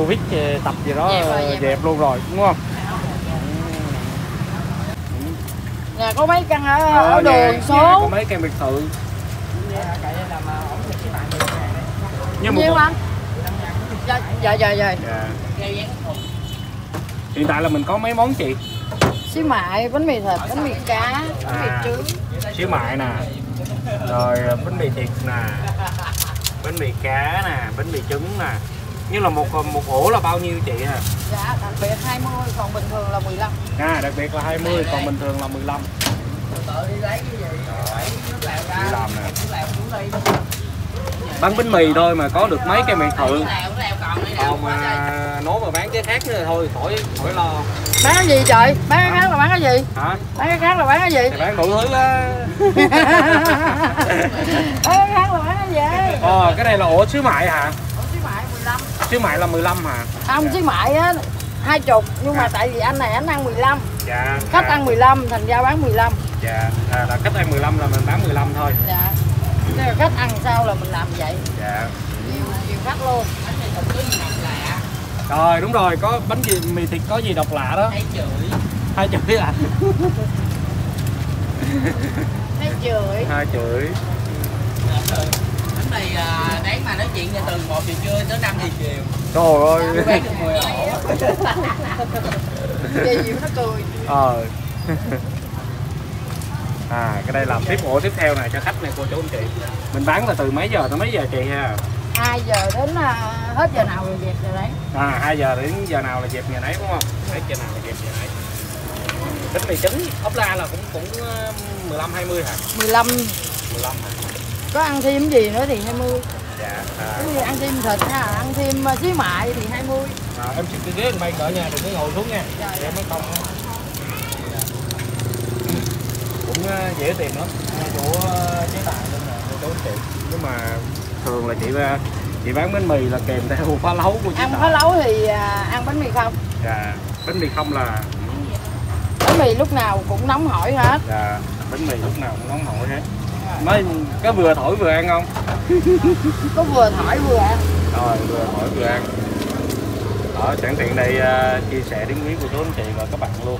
Covid tập gì đó dẹp luôn rồi đúng không? Nhà có mấy căn ở đường số. Có mấy căn biệt thự. Nhưng nhiêu anh? Dạ. Hiện tại là mình có mấy món chị? Xíu mại, bánh mì thịt, bánh mì cá, bánh mì trứng. Xíu mại nè. Rồi bánh mì thịt nè. Bánh mì cá nè, bánh mì trứng nè. Như là một ổ là bao nhiêu chị hả? Dạ, đặc biệt 20, còn bình thường là 15. Đặc biệt là 20, còn bình thường là 15. Tự đi lấy cái gì? Đi làm nè. Bán bánh mì thôi mà có được mấy cây biệt thự. Còn mà nói mà bán cái khác nữa thôi, khỏi lo. Bán cái gì trời? Bán cái khác là bán cái gì? Hả? Bán cái khác là bán cái gì? Thì bán đủ thứ á. Bán cái khác là bán cái gì? Cái này là ổ xíu mại hả? Ổ xíu mại 15. Xíu mại là 15 hả? Không, xíu mại á 20, nhưng mà tại vì anh này anh ăn 15. Dạ. Khách ăn 15 thành ra bán 15. Dạ, là khách ăn 15 là mình bán 15 thôi. Dạ. Nếu khách ăn sao là mình làm vậy. Dạ. Nhiều khách luôn. Rồi đúng rồi, có bánh gì mì thịt có gì độc lạ đó. Hai chửi à? Hai chửi. Bánh này đáng mà nói chuyện từ 1 giờ trưa tới 5 giờ chiều. Trời ơi. Bán được 10 ổ. Dì Diệu nó cười. Cái đây làm tiếp ổ tiếp theo này cho khách này cô chú anh chị. Mình bán là từ mấy giờ tới mấy giờ chị ha? 2 giờ đến hết giờ nào rồi dẹp giờ đấy. 2 giờ đến giờ nào là dẹp giờ nấy đúng không? Hết giờ nào là dẹp giờ nấy. Bánh mì trứng ốp la là cũng 15 20 hả? 15 hả? Có ăn thêm gì nữa thì 20. Dạ. Ăn thêm thịt ha, ăn thêm xíu mại thì 20. Em xin cái ghế bay cỡ nha, đừng có ngồi xuống nha. Để mấy công cũng dễ tìm lắm, chỗ chế tài luôn nè, chỗ chị. Nhưng mà thường là chị bán bánh mì là kèm theo phá lấu của chị. Ăn phá lấu thì ăn bánh mì không? Dạ, bánh mì không là bánh mì lúc nào cũng nóng hổi hết. Dạ, bánh mì lúc nào cũng nóng hổi hết. Mới có vừa thổi vừa ăn không? Có vừa thổi vừa ăn. Rồi vừa thổi vừa ăn. Sẵn tiện đây chia sẻ đến quý cô chú anh chị và các bạn luôn.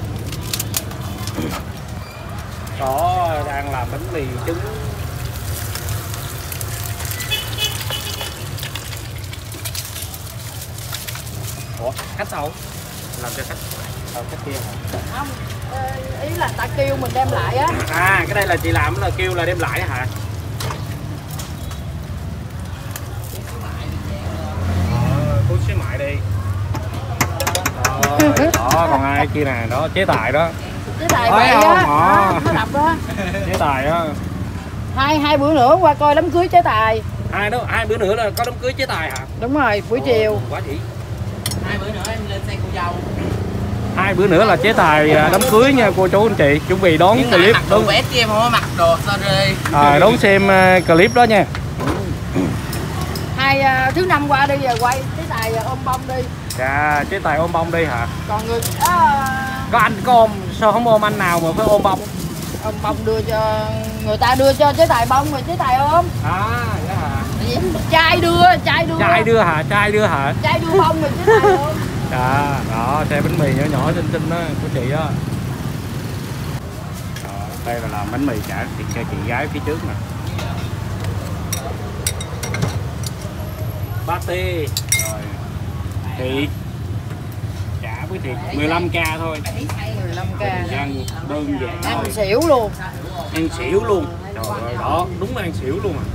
Có đang làm bánh mì trứng. Ủa, khách đâu? Làm cho khách kia hả? Không, ý là ta kêu mình đem lại á. Cái đây là chị làm là kêu là đem lại hả? Cuốn xíu mại đi. Đó, còn ai kia nè, đó chế tài đó. Chế tài vậy á. Nó đập đó. Chế tài á. Hai bữa nữa qua coi đám cưới chế tài. Hai bữa nữa là có đám cưới chế tài hả? Đúng rồi, buổi chiều. Quá chị. 2 bữa nữa em lên xe cô dâu. 2 bữa nữa là chế tài đám cưới nha cô chú anh chị, chuẩn bị đón nhưng clip đón vest chứ em không có mặc đồ sorry. Đón xem clip đó nha. Thứ năm qua đi giờ quay chế tài ôm bông đi. Dạ, chế tài ôm bông đi hả? Còn người có anh có ôm, sao không ôm anh nào mà phải ôm bông? Ôm bông đưa cho người ta, đưa cho chế tài bông rồi chế tài ôm. Dạ hả? Trai đưa hả? Trai đưa bông rồi chế tài ôm. Dạ, đó, xe bánh mì nhỏ nhỏ xinh xinh đó của chị á. Đây là làm bánh mì trả thịt cho chị gái phía trước nè. Patty rồi thịt chả với thịt 15k thôi. 15k. Ăn đơn giản Ăn thôi. xỉu luôn. Ăn xỉu luôn. Trời ơi, đó đúng là ăn xỉu luôn à.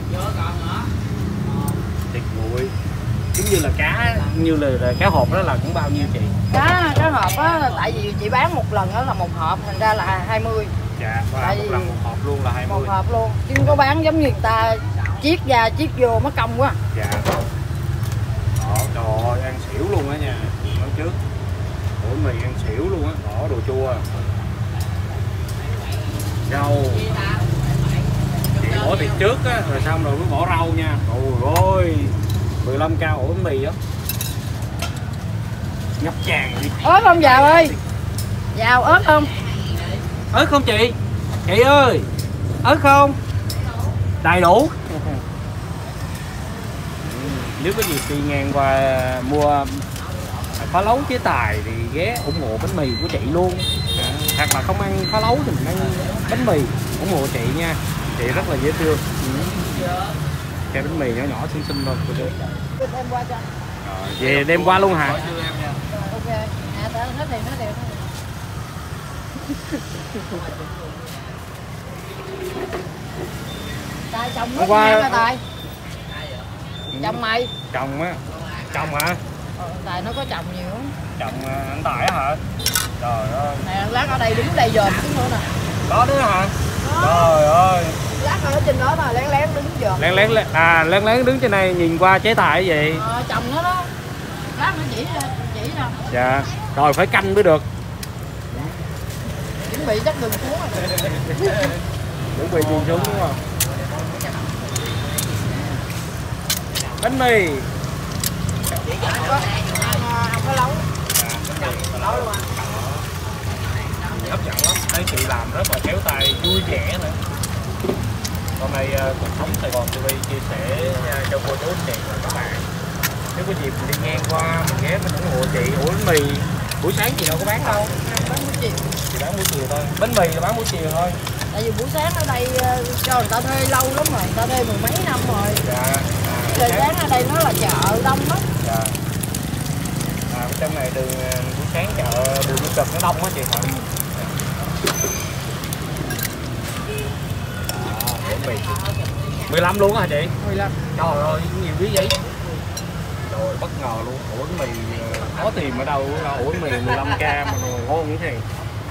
Thịt nguội giống như là cá, như là cá hộp đó là cũng bao nhiêu chị? Cá hộp á, tại vì chị bán một lần đó là một hộp, thành ra là 20. Dạ, và một lần một hộp luôn là 20. Một hộp luôn, chứ không có bán giống như người ta chiết ra chiết vô mất công quá. Dạ. Đó, trời ơi, ăn xỉu luôn á nha. Nói trước ổ mì ăn xỉu luôn á, bỏ đồ chua, rau. Chị bỏ thịt trước á, rồi xong rồi mới bỏ rau nha. Ôi ôi, 15k ổ mì á. Ngập tràn đi. Ớt không Giàu ơi? Giàu ớt không? Ớt không chị? Chị ơi, ớt không? Đầy đủ. nếu có dịp đi ngang qua mua phá lấu chế tài thì ghé ủng hộ bánh mì của chị luôn. Hoặc là không ăn phá lấu thì mình ăn bánh mì, ủng hộ chị nha, chị rất là dễ thương. Cái bánh mì nhỏ nhỏ xinh xinh thôi cô chú. Đem qua cho. Về đem qua luôn hả? Ok. Nói tiền. Tài chồng nó qua Tài. Chồng mày. Chồng á. Chồng hả? Tài nó có chồng nhiều. Chồng anh Tài á hả? Trời ơi. Nè lát ở đây đứng đây dòm chút nữa nè. Có đứa hả? Đó. Trời ơi. Lát ở trên đó thôi, lén đứng dòm. Lén đứng trên này nhìn qua chế tài cái gì? Chồng nó đó. Lát nó chỉ nè. Dạ. Rồi phải canh mới được. Chuẩn bị chắc đường xuống rồi. Chuẩn bị đường xuống đúng không? Bánh mì. Không có lấu. Hấp dẫn lắm, thấy chị làm rất là khéo tay, vui vẻ nữa. Hôm nay cuộc sống Sài Gòn TV chia sẻ cho cô chú anh chị và các bạn. Nếu có dịp mình đi ngang qua mình ghé mình ủng hộ chị. Ủa bánh mì buổi sáng chị đâu có bán đâu? Bán buổi chiều. Chị bán buổi chiều thôi. Bánh mì là bán buổi chiều thôi. Tại vì buổi sáng ở đây cho người ta thuê lâu lắm rồi, người ta thuê mười mấy năm rồi. Dạ. Trời sáng ở đây nó là chợ đông lắm. Dạ. Trong này đường buổi sáng chợ đường Nhân Trực nó đông quá chị hả? Bánh mì 15 luôn hả chị? 15. Trời ơi nhiều quý vậy. Rồi bất ngờ luôn. Ủa bánh mì khó tìm ở đâu? Ủa bánh mì 15k mà ngon như thế.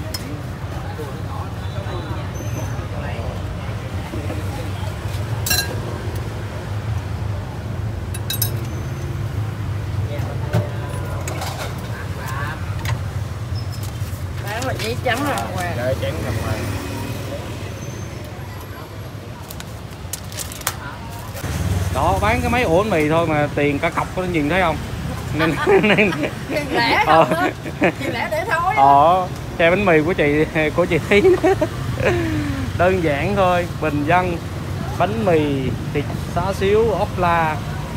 Bán là giấy trắng rồi. Để trắng nằm ngoài. Đó bán cái mấy ổ bánh mì thôi mà tiền cả cọc có nhìn thấy không? Nên Tiền lẻ không á. Tiền lẻ để thôi. Xe bánh mì của chị Thí đơn giản thôi, bình dân, bánh mì, thịt xá xíu, ốp la.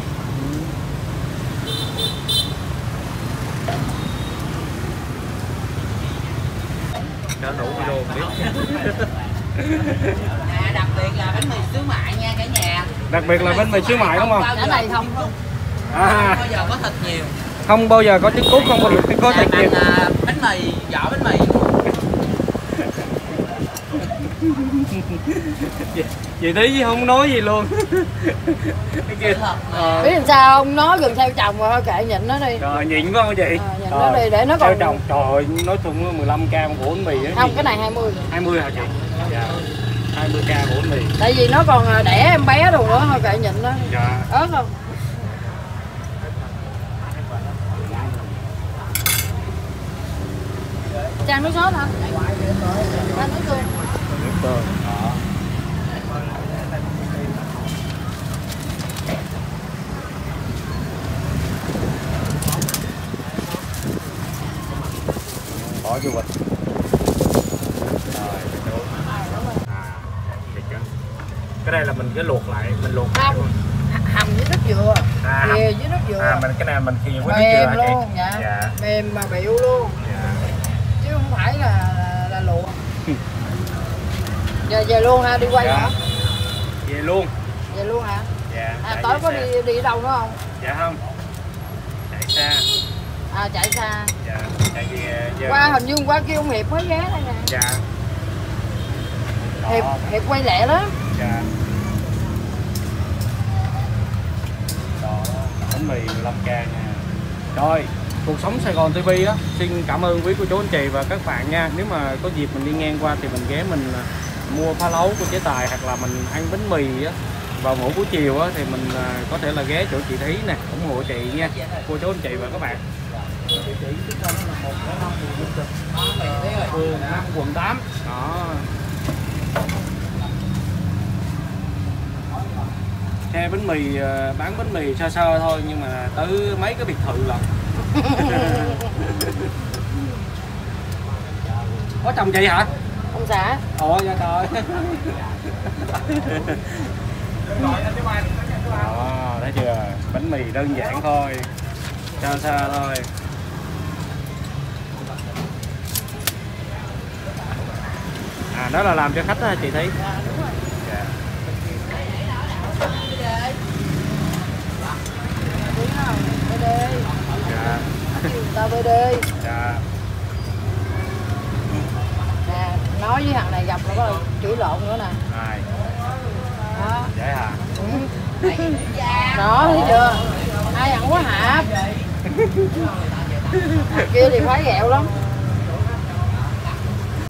Đã đủ video biết. Đặc biệt là bánh mì xíu mại nha cả nhà. Đặc biệt là bánh mì xíu mại đúng không? Cái này không. Không bao giờ có thịt nhiều. Không bao giờ có trứng cút, không bao giờ có thịt nhiều. Bánh mì, vỏ bánh mì. Chị Thí không nói gì luôn. Biết làm sao không, nó gần theo chồng rồi thôi kệ nhịn nó đi. Rồi nhịn phải không chị? Nhịn nó đi để nó còn. Theo chồng trời ơi, nói chung 15k một ổ bánh mì á. Không, cái này 20. 20 hả chị? Dạ. 20k ổ bánh mì. Tại vì nó còn đẻ em bé đồ nữa thôi kệ nhịn nó. Dạ. Ớt không? Trang nước sốt hả? Trang nước tương. Nước tương. Đó. Bỏ vô bịch. Rồi, cái đây là mình cứ luộc lại, mình luộc không hầm với nước dừa, khìa với nước dừa. Mình cái này mình khìa với nước dừa hả chị? Luôn, dạ. Mềm mà bịu luôn. Dạ. Chứ không phải là luộc. Giờ về luôn ha, đi quay hả? Về luôn. Về luôn hả? Dạ. Tối có đi ở đâu nữa không? Dạ không. Chạy xa. Chạy xa. Dạ. Chạy về. Qua hình như qua kêu ông Hiệp mới ghé đây nè. Dạ. Hiệp quay lẹ lắm. Dạ. Đó, bánh mì 15k nha. Rồi, cuộc sống Sài Gòn TV á, xin cảm ơn quý cô chú anh chị và các bạn nha. Nếu mà có dịp mình đi ngang qua thì mình ghé mình mua phá lấu của chế tài, hoặc là mình ăn bánh mì á vào mỗi buổi chiều á, thì mình có thể là ghé chỗ chị Thí nè, ủng hộ chị nha, cô chú anh chị và các bạn. Phường 5 quận 8 đó. Xe bánh mì bán bánh mì sơ sơ thôi nhưng mà tới mấy cái biệt thự lần. Có chồng chị hả? Ông xã. Ồ dạ trời. Đó, thấy chưa? Bánh mì đơn giản thôi, xa xa thôi. À, đó là làm cho khách đó hả chị Thí? Dạ. Đúng không? BD. Dạ. Tao BD. Dạ. Nè, nói với thằng này gặp nó có chửi lộn nữa nè. Ai? Đó. Vậy hả? Đó, thấy chưa? Hai thằng quá hạp. Kia thì phái ghẹo lắm.